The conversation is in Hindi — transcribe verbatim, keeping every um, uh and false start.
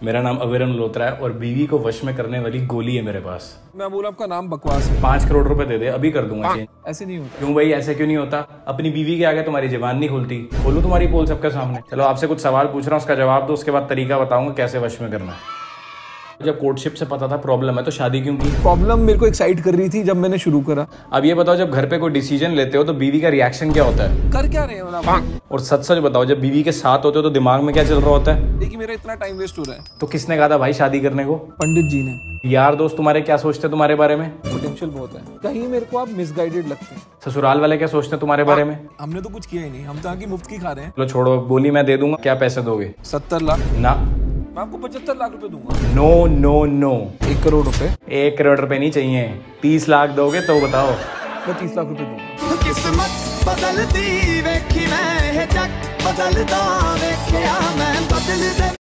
मेरा नाम अविरम लोत्रा है और बीवी को वश में करने वाली गोली है मेरे पास। मैं बोला आपका नाम बकवास है। पांच करोड़ रुपए दे दे, अभी कर दूंगा चेंज। ऐसे नहीं होता। क्यों भाई, ऐसे क्यों नहीं होता? अपनी बीवी के आगे तुम्हारी जुबान नहीं खुलती? खोलूं तुम्हारी पोल सबके सामने? चलो आपसे कुछ सवाल पूछ रहा हूँ, उसका जवाब दो, उसके बाद तरीका बताऊंगा कैसे वश में करना है। जब कोर्टशिप से पता था प्रॉब्लम है तो शादी क्यों की? प्रॉब्लम मेरे को एक्साइट कर रही थी जब मैंने शुरू करा। अब ये बताओ, जब घर पे कोई डिसीजन लेते हो तो बीवी का रिएक्शन क्या होता है? कर क्या रहे हो ना? और सच सच बताओ, जब बीवी के साथ होते हो तो दिमाग में क्या चल रहा होता है? देखिए मेरा इतना टाइम वेस्ट हो रहा है। तो किसने कहा था भाई शादी करने को? पंडित जी ने। यार दोस्त तुम्हारे क्या सोचते हैं तुम्हारे बारे में? पोटेंशियल बहुत है। कहीं मेरे को आप मिसगाइडेड लगते हैं। ससुराल वाले क्या सोचते हैं तुम्हारे बारे में? हमने तो कुछ किया ही नहीं, हम तो आगे मुफ्त की खा रहे हैं। लो छोड़ो, बोली मैं दे दूंगा, क्या पैसे दोगे? सत्तर लाख। ना, मैं आपको पचहत्तर लाख रुपए दूंगा। No no no. एक करोड़ रुपए। एक करोड़ रुपए नहीं चाहिए, तीस लाख दोगे तो बताओ। मैं तीस लाख रुपए दूंगा। किस्मत बदलती वेखी मैं जग बदलदा वेख्या मैं बदल दे।